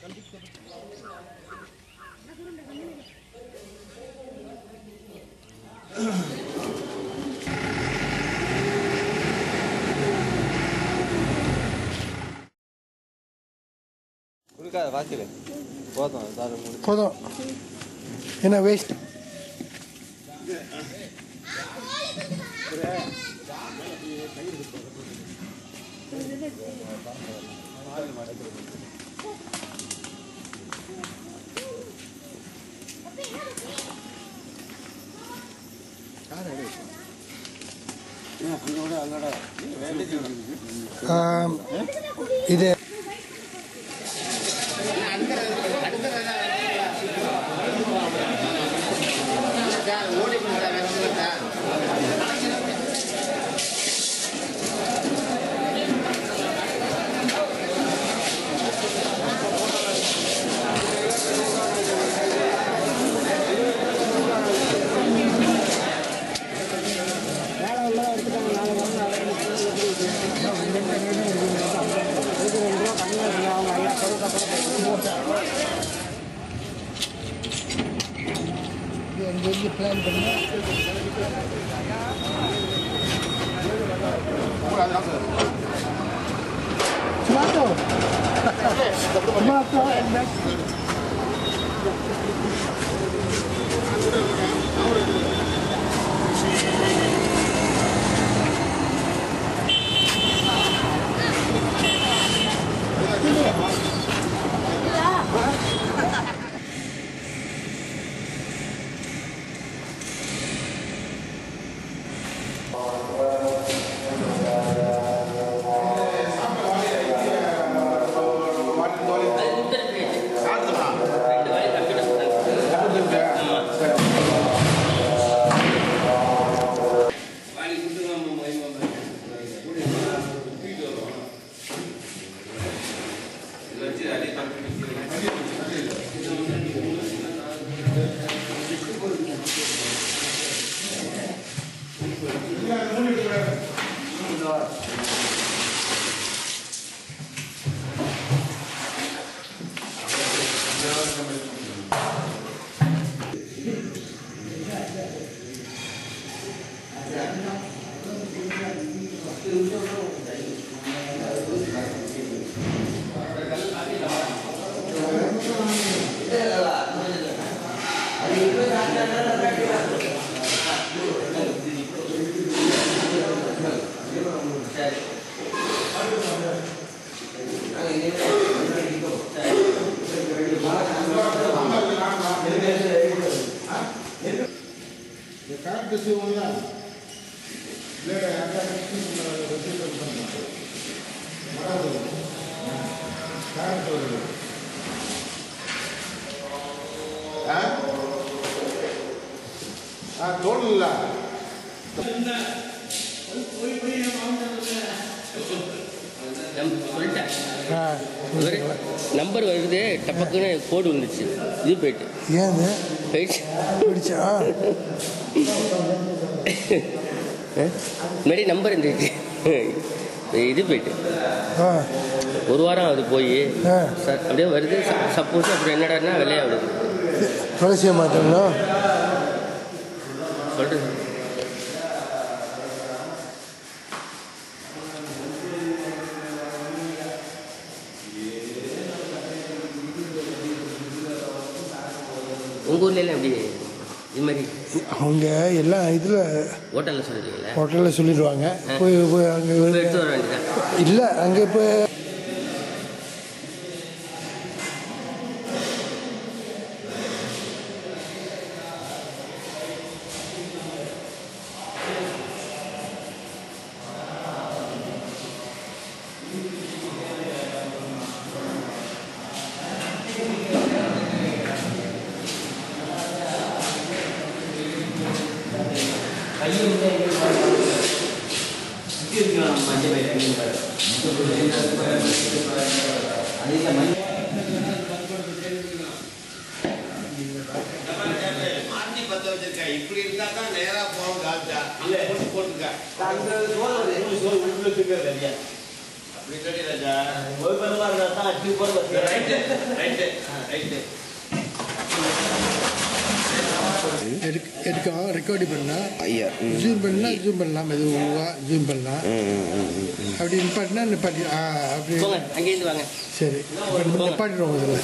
போதும் என்ன வேஸ்ட் இது எங்கே பிளான் பண்ணி நம்பர் வருது டப்பக்குன்னு கோடு வந்துச்சு இது போயிட்டு ஏன் போயிடுச்சா முன்னாடி நம்பர் இருந்துச்சு இது போயிட்டு ஒரு வாரம் அது போய் அப்படியே வருது சப்போஸ் அப்புறம் என்னடான்னா வெள்ளையாகுது துளசியை மாற்றங்களா சொல்கிறேன் உங்கள் ஊர்ல எப்படி இது மாதிரி அவங்க எல்லாம் இதில் ஹோட்டலில் சொல்லிடுவீங்களா? ஹோட்டலில் சொல்லிடுவாங்க. போய் அங்கே எடுத்து வர வேண்டியதான். இல்லை அங்கே இப்போ இப்படி இருந்தா தான் நேரா போகும் கால்ட்டா போட்டுக்க எடுக்கலாம் ரெக்கார்டு பண்ணலாம் ஜூம் பண்ணலாம் மெதுவாக ஜூம் பண்ணலாம் அப்படி நிப்பாட்டினா நிப்பாட்டி அப்படி அங்கேருந்து வாங்க சரி நிப்பாட்டிடுவோம் இதில்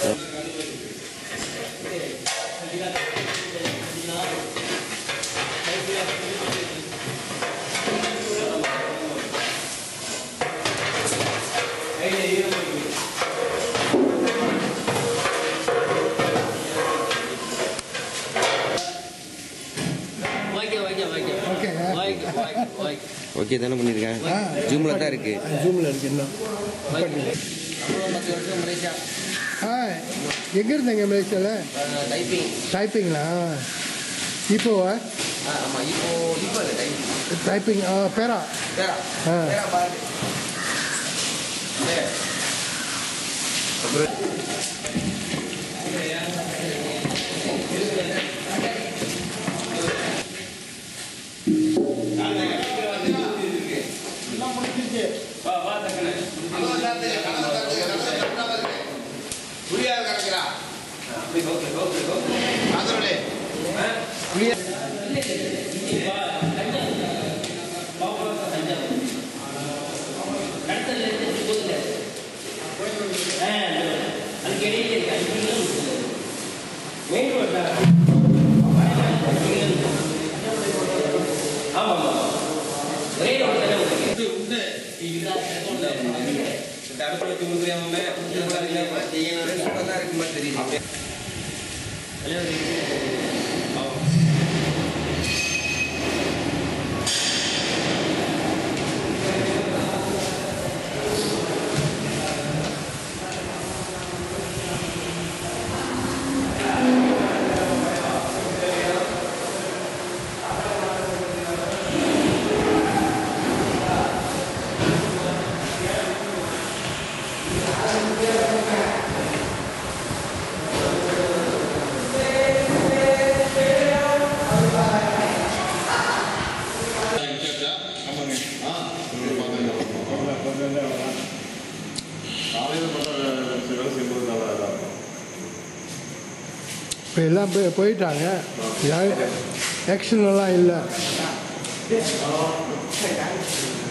ஓகே தானே பண்ணியிருக்கேன் ஜூமில் தான் இருக்கு ஜூமில் இருக்கு இன்னும் எங்கே இருந்தாங்க மலேசியாவில் டைப்பிங்களா இப்போவா டைப்பிங் பேரா இப்போ எல்லாம் போயிட்டாங்க ஆக்ஷன்லாம் இல்லை